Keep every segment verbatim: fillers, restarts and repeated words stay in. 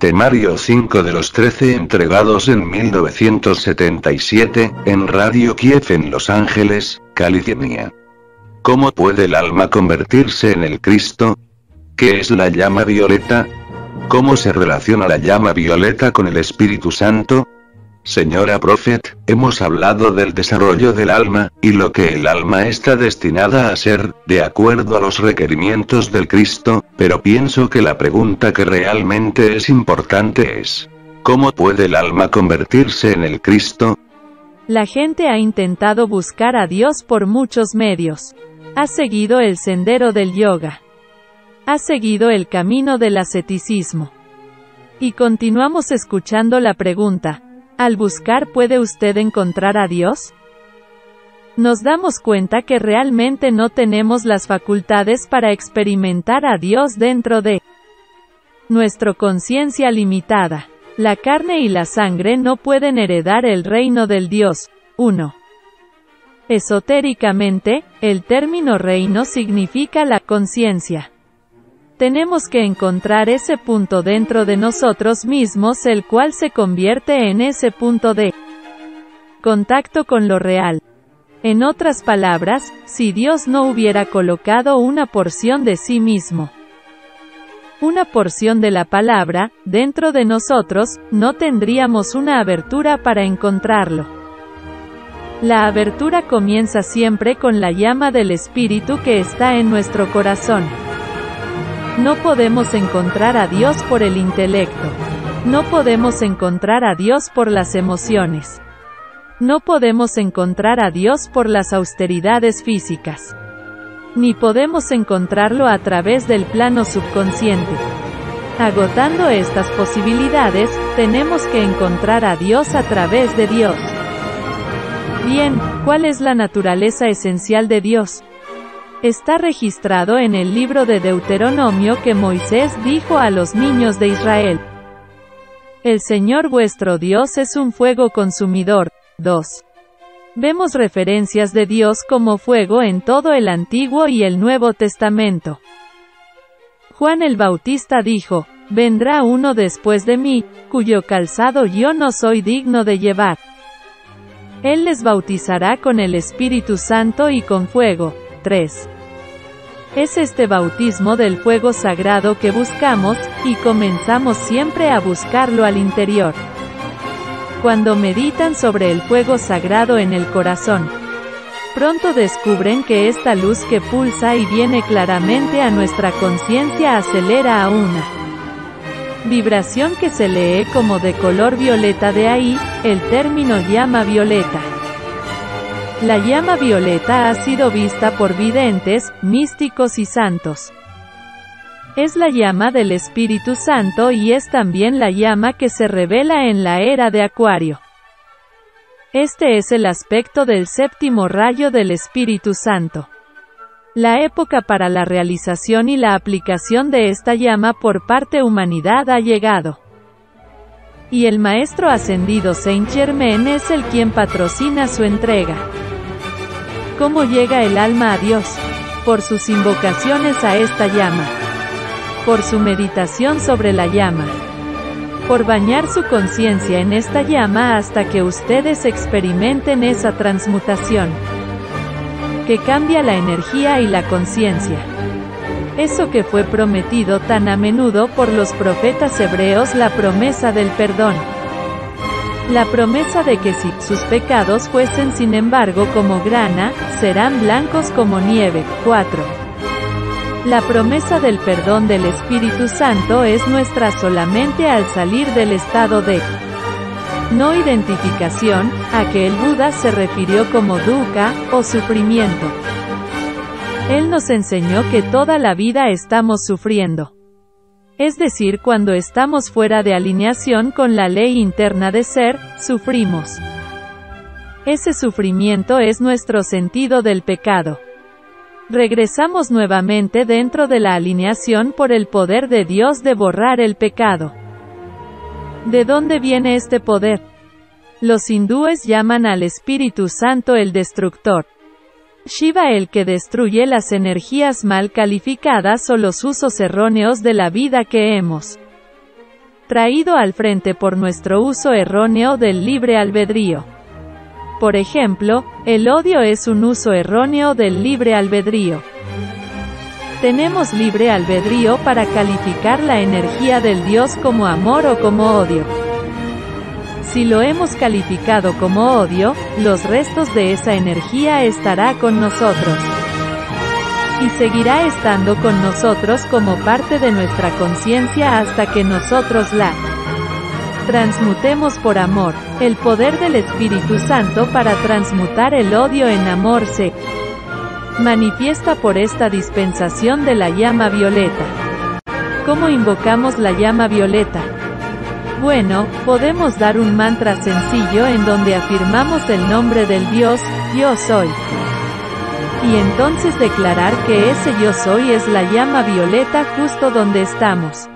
Temario cinco de los trece entregados en mil novecientos setenta y siete, en Radio Kiev en Los Ángeles, California. ¿Cómo puede el alma convertirse en el Cristo? ¿Qué es la llama violeta? ¿Cómo se relaciona la llama violeta con el Espíritu Santo? Señora Prophet, hemos hablado del desarrollo del alma, y lo que el alma está destinada a ser, de acuerdo a los requerimientos del Cristo, pero pienso que la pregunta que realmente es importante es, ¿cómo puede el alma convertirse en el Cristo? La gente ha intentado buscar a Dios por muchos medios. Ha seguido el sendero del yoga. Ha seguido el camino del asceticismo. Y continuamos escuchando la pregunta, ¿al buscar puede usted encontrar a Dios? Nos damos cuenta que realmente no tenemos las facultades para experimentar a Dios dentro de nuestra conciencia limitada. La carne y la sangre no pueden heredar el reino del Dios. uno. Esotéricamente, el término reino significa la conciencia. Tenemos que encontrar ese punto dentro de nosotros mismos el cual se convierte en ese punto de contacto con lo real. En otras palabras, si Dios no hubiera colocado una porción de sí mismo, una porción de la palabra, dentro de nosotros, no tendríamos una abertura para encontrarlo. La abertura comienza siempre con la llama del Espíritu que está en nuestro corazón. No podemos encontrar a Dios por el intelecto. No podemos encontrar a Dios por las emociones. No podemos encontrar a Dios por las austeridades físicas. Ni podemos encontrarlo a través del plano subconsciente. Agotando estas posibilidades, tenemos que encontrar a Dios a través de Dios. Bien, ¿cuál es la naturaleza esencial de Dios? Está registrado en el libro de Deuteronomio que Moisés dijo a los niños de Israel: El Señor vuestro Dios es un fuego consumidor. dos. Vemos referencias de Dios como fuego en todo el Antiguo y el Nuevo Testamento. Juan el Bautista dijo: Vendrá uno después de mí, cuyo calzado yo no soy digno de llevar. Él les bautizará con el Espíritu Santo y con fuego. tres. Es este bautismo del fuego sagrado que buscamos, y comenzamos siempre a buscarlo al interior. Cuando meditan sobre el fuego sagrado en el corazón, pronto descubren que esta luz que pulsa y viene claramente a nuestra conciencia acelera a una vibración que se lee como de color violeta, de ahí, el término llama violeta. La llama violeta ha sido vista por videntes, místicos y santos. Es la llama del Espíritu Santo y es también la llama que se revela en la era de Acuario. Este es el aspecto del séptimo rayo del Espíritu Santo. La época para la realización y la aplicación de esta llama por parte humanidad ha llegado. Y el Maestro Ascendido Saint Germain es el quien patrocina su entrega. ¿Cómo llega el alma a Dios? Por sus invocaciones a esta llama. Por su meditación sobre la llama. Por bañar su conciencia en esta llama hasta que ustedes experimenten esa transmutación que cambia la energía y la conciencia. Eso que fue prometido tan a menudo por los profetas hebreos, la promesa del perdón. La promesa de que si sus pecados fuesen sin embargo como grana, serán blancos como nieve. cuatro. La promesa del perdón del Espíritu Santo es nuestra solamente al salir del estado de no identificación, a que el Buda se refirió como dukkha, o sufrimiento. Él nos enseñó que toda la vida estamos sufriendo. Es decir, cuando estamos fuera de alineación con la ley interna de ser, sufrimos. Ese sufrimiento es nuestro sentido del pecado. Regresamos nuevamente dentro de la alineación por el poder de Dios de borrar el pecado. ¿De dónde viene este poder? Los hindúes llaman al Espíritu Santo el destructor. Shiva el que destruye las energías mal calificadas o los usos erróneos de la vida que hemos traído al frente por nuestro uso erróneo del libre albedrío. Por ejemplo, el odio es un uso erróneo del libre albedrío. Tenemos libre albedrío para calificar la energía del Dios como amor o como odio. Si lo hemos calificado como odio, los restos de esa energía estará con nosotros. Y seguirá estando con nosotros como parte de nuestra conciencia hasta que nosotros la transmutemos por amor. El poder del Espíritu Santo para transmutar el odio en amor se manifiesta por esta dispensación de la llama violeta. ¿Cómo invocamos la llama violeta? Bueno, podemos dar un mantra sencillo en donde afirmamos el nombre del Dios, Yo Soy. Y entonces declarar que ese Yo Soy es la llama violeta justo donde estamos.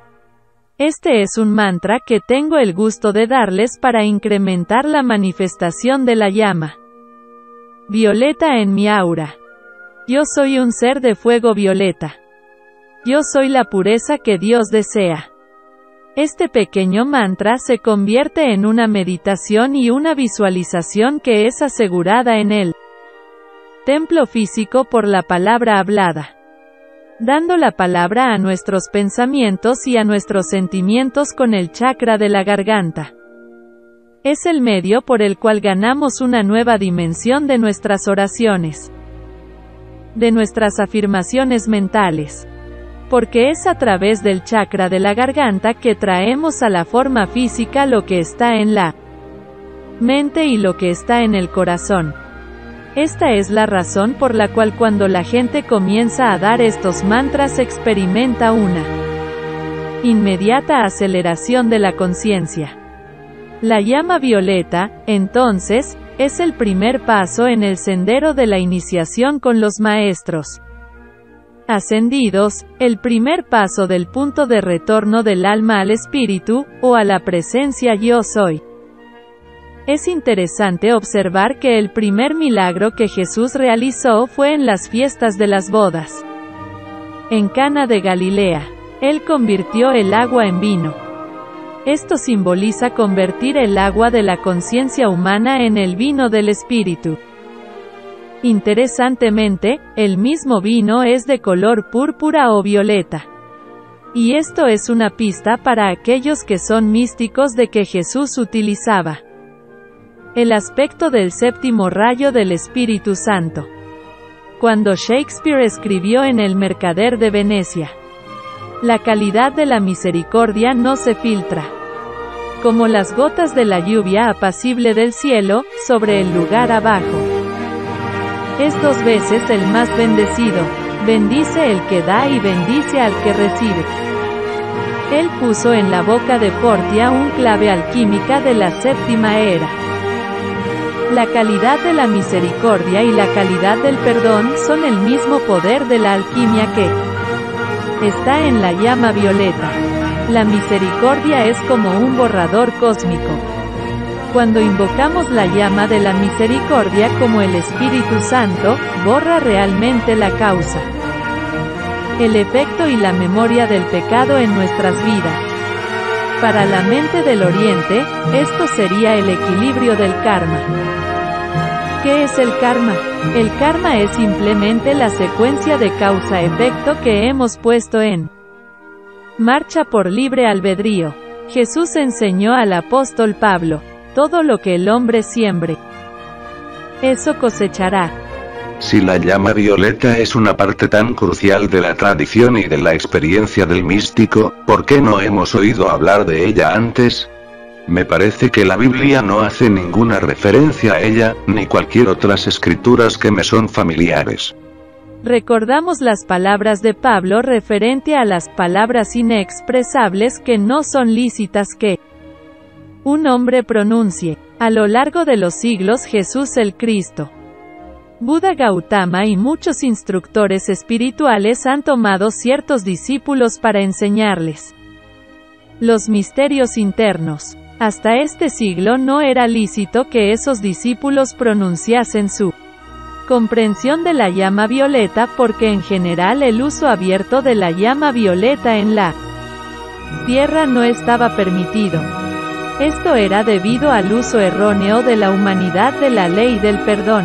Este es un mantra que tengo el gusto de darles para incrementar la manifestación de la llama violeta en mi aura. Yo soy un ser de fuego violeta. Yo soy la pureza que Dios desea. Este pequeño mantra se convierte en una meditación y una visualización que es asegurada en el templo físico por la palabra hablada, dando la palabra a nuestros pensamientos y a nuestros sentimientos con el chakra de la garganta. Es el medio por el cual ganamos una nueva dimensión de nuestras oraciones, de nuestras afirmaciones mentales, porque es a través del chakra de la garganta que traemos a la forma física lo que está en la mente y lo que está en el corazón. Esta es la razón por la cual cuando la gente comienza a dar estos mantras experimenta una inmediata aceleración de la conciencia. La llama violeta, entonces, es el primer paso en el sendero de la iniciación con los maestros ascendidos, el primer paso del punto de retorno del alma al espíritu, o a la presencia Yo Soy. Es interesante observar que el primer milagro que Jesús realizó fue en las fiestas de las bodas. En Cana de Galilea, Él convirtió el agua en vino. Esto simboliza convertir el agua de la conciencia humana en el vino del espíritu. Interesantemente, el mismo vino es de color púrpura o violeta. Y esto es una pista para aquellos que son místicos de que Jesús utilizaba el aspecto del séptimo rayo del Espíritu Santo. Cuando Shakespeare escribió en El Mercader de Venecia, la calidad de la misericordia no se filtra, como las gotas de la lluvia apacible del cielo, sobre el lugar abajo. Es dos veces el más bendecido, bendice el que da y bendice al que recibe. Él puso en la boca de Portia un clave alquímica de la séptima era. La calidad de la misericordia y la calidad del perdón son el mismo poder de la alquimia que está en la llama violeta. La misericordia es como un borrador cósmico. Cuando invocamos la llama de la misericordia como el Espíritu Santo, borra realmente la causa, el efecto y la memoria del pecado en nuestras vidas. Para la mente del Oriente, esto sería el equilibrio del karma. ¿Qué es el karma? El karma es simplemente la secuencia de causa-efecto que hemos puesto en marcha por libre albedrío. Jesús enseñó al apóstol Pablo: todo lo que el hombre siembre, eso cosechará. Si la llama violeta es una parte tan crucial de la tradición y de la experiencia del místico, ¿por qué no hemos oído hablar de ella antes? Me parece que la Biblia no hace ninguna referencia a ella, ni cualquier otras escrituras que me son familiares. Recordamos las palabras de Pablo referente a las palabras inexpresables que no son lícitas que un hombre pronuncie. A lo largo de los siglos Jesús el Cristo, Buda Gautama y muchos instructores espirituales han tomado ciertos discípulos para enseñarles los misterios internos. Hasta este siglo no era lícito que esos discípulos pronunciasen su comprensión de la llama violeta porque en general el uso abierto de la llama violeta en la tierra no estaba permitido. Esto era debido al uso erróneo de la humanidad de la ley del perdón.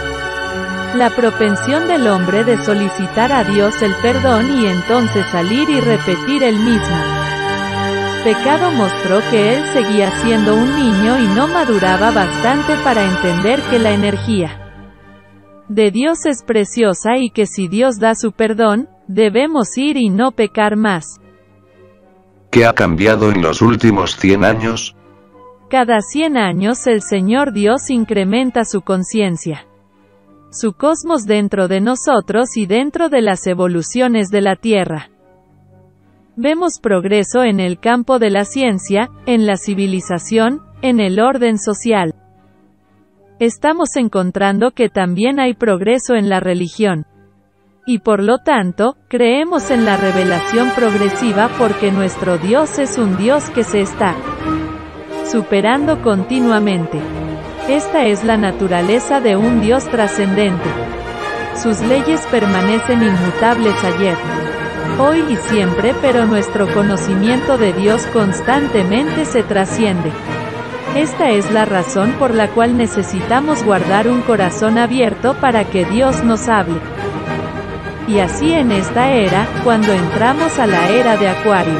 La propensión del hombre de solicitar a Dios el perdón y entonces salir y repetir el mismo pecado mostró que él seguía siendo un niño y no maduraba bastante para entender que la energía de Dios es preciosa y que si Dios da su perdón, debemos ir y no pecar más. ¿Qué ha cambiado en los últimos cien años? Cada cien años el Señor Dios incrementa su conciencia, su cosmos dentro de nosotros y dentro de las evoluciones de la Tierra. Vemos progreso en el campo de la ciencia, en la civilización, en el orden social. Estamos encontrando que también hay progreso en la religión. Y por lo tanto, creemos en la revelación progresiva porque nuestro Dios es un Dios que se está superando continuamente. Esta es la naturaleza de un Dios trascendente. Sus leyes permanecen inmutables ayer, hoy y siempre, pero nuestro conocimiento de Dios constantemente se trasciende. Esta es la razón por la cual necesitamos guardar un corazón abierto para que Dios nos hable. Y así en esta era, cuando entramos a la era de Acuario.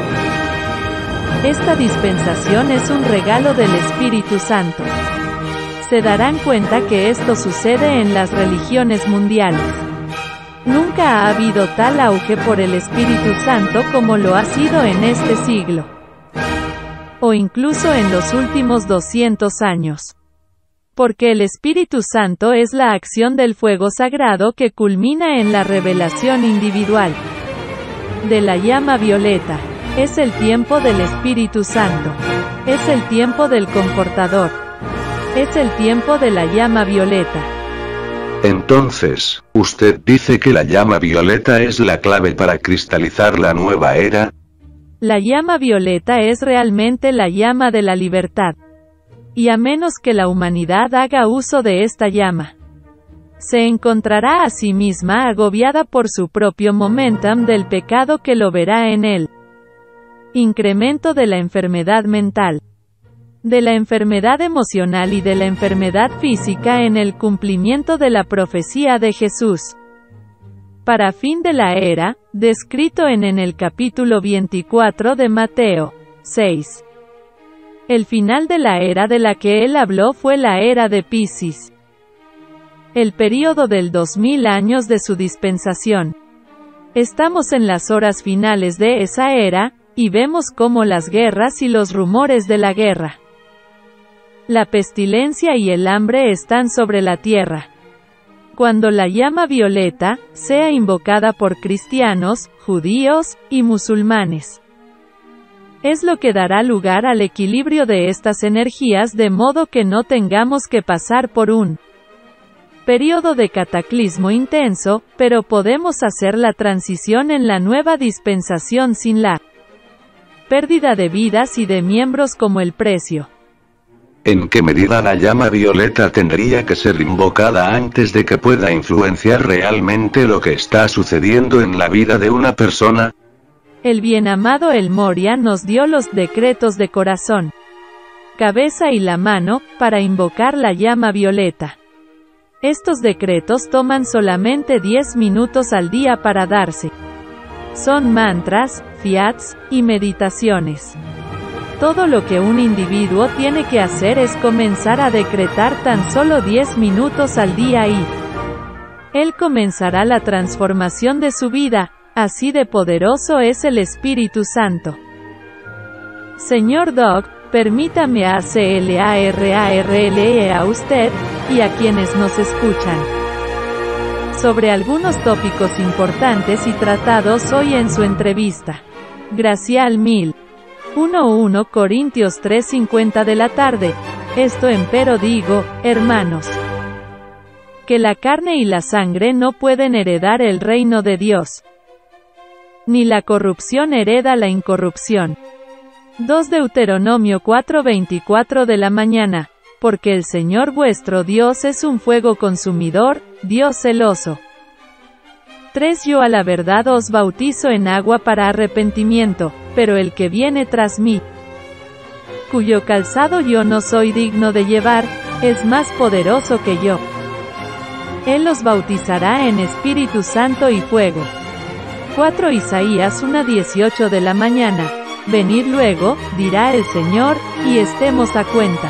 Esta dispensación es un regalo del Espíritu Santo. Se darán cuenta que esto sucede en las religiones mundiales. Nunca ha habido tal auge por el Espíritu Santo como lo ha sido en este siglo. O incluso en los últimos doscientos años. Porque el Espíritu Santo es la acción del fuego sagrado que culmina en la revelación individual de la llama violeta. Es el tiempo del Espíritu Santo. Es el tiempo del Confortador. Es el tiempo de la llama violeta. Entonces, ¿usted dice que la llama violeta es la clave para cristalizar la nueva era? La llama violeta es realmente la llama de la libertad. Y a menos que la humanidad haga uso de esta llama, se encontrará a sí misma agobiada por su propio momentum del pecado que lo verá en él. Incremento de la enfermedad mental, de la enfermedad emocional y de la enfermedad física en el cumplimiento de la profecía de Jesús. Para fin de la era, descrito en en el capítulo veinticuatro de Mateo seis. El final de la era de la que él habló fue la era de Piscis. El período del dos mil años de su dispensación. Estamos en las horas finales de esa era, y vemos cómo las guerras y los rumores de la guerra, la pestilencia y el hambre están sobre la tierra. Cuando la llama violeta sea invocada por cristianos, judíos y musulmanes, es lo que dará lugar al equilibrio de estas energías de modo que no tengamos que pasar por un periodo de cataclismo intenso, pero podemos hacer la transición en la nueva dispensación sin la pérdida de vidas y de miembros como el precio. ¿En qué medida la llama violeta tendría que ser invocada antes de que pueda influenciar realmente lo que está sucediendo en la vida de una persona? El bienamado El Moria nos dio los decretos de corazón, cabeza y la mano, para invocar la llama violeta. Estos decretos toman solamente diez minutos al día para darse. Son mantras, fiats, y meditaciones. Todo lo que un individuo tiene que hacer es comenzar a decretar tan solo diez minutos al día y él comenzará la transformación de su vida, así de poderoso es el Espíritu Santo. Señor Doc, permítame aclararle a usted, y a quienes nos escuchan, sobre algunos tópicos importantes y tratados hoy en su entrevista. Gracial mil once Corintios tres cincuenta de la tarde. Esto empero digo, hermanos, que la carne y la sangre no pueden heredar el reino de Dios, ni la corrupción hereda la incorrupción. dos Deuteronomio cuatro veinticuatro de la mañana. Porque el Señor vuestro Dios es un fuego consumidor, Dios celoso. tres Yo a la verdad os bautizo en agua para arrepentimiento, pero el que viene tras mí, cuyo calzado yo no soy digno de llevar, es más poderoso que yo. Él os bautizará en Espíritu Santo y fuego. cuatro Isaías uno dieciocho de la mañana. Venid luego, dirá el Señor, y estemos a cuenta.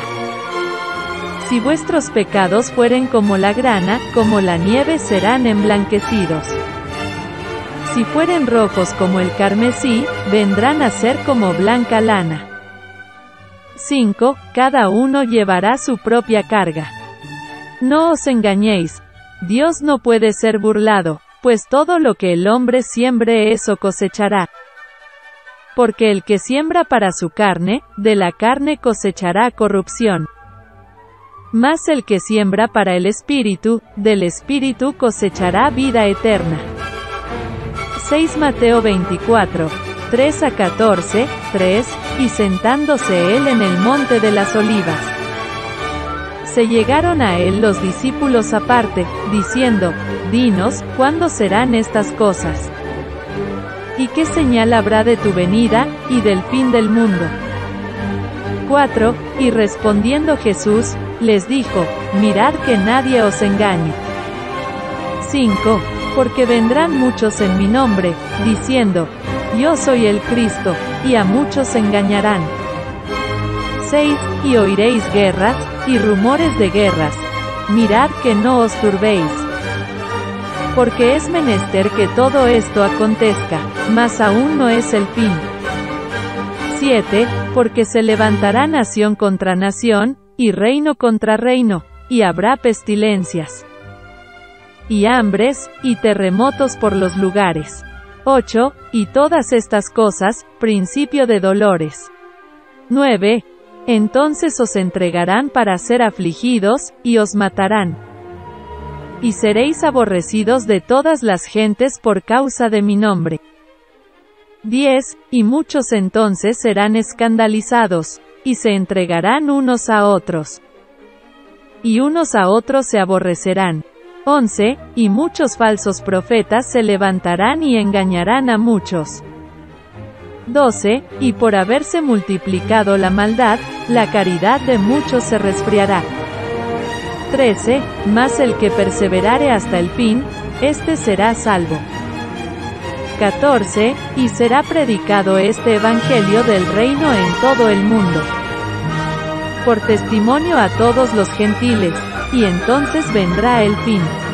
Si vuestros pecados fueren como la grana, como la nieve serán emblanquecidos. Si fueren rojos como el carmesí, vendrán a ser como blanca lana. cinco Cada uno llevará su propia carga. No os engañéis. Dios no puede ser burlado, pues todo lo que el hombre siembre eso cosechará. Porque el que siembra para su carne, de la carne cosechará corrupción. Mas el que siembra para el Espíritu, del Espíritu cosechará vida eterna. seis Mateo veinticuatro, tres a catorce, tres, y sentándose él en el monte de las olivas. Se llegaron a él los discípulos aparte, diciendo, Dinos, ¿cuándo serán estas cosas? ¿Y qué señal habrá de tu venida, y del fin del mundo? cuatro Y respondiendo Jesús, les dijo, mirad que nadie os engañe. cinco Porque vendrán muchos en mi nombre, diciendo, yo soy el Cristo, y a muchos engañarán. seis Y oiréis guerras, y rumores de guerras. Mirad que no os turbéis. Porque es menester que todo esto acontezca, mas aún no es el fin. siete Porque se levantará nación contra nación, y reino contra reino, y habrá pestilencias, y hambres, y terremotos por los lugares. ocho Y todas estas cosas, principio de dolores. nueve Entonces os entregarán para ser afligidos, y os matarán. Y seréis aborrecidos de todas las gentes por causa de mi nombre. diez Y muchos entonces serán escandalizados, y se entregarán unos a otros. Y unos a otros se aborrecerán. once Y muchos falsos profetas se levantarán y engañarán a muchos. doce Y por haberse multiplicado la maldad, la caridad de muchos se resfriará. trece Mas el que perseverare hasta el fin, éste será salvo. catorce Y será predicado este evangelio del reino en todo el mundo, por testimonio a todos los gentiles, y entonces vendrá el fin.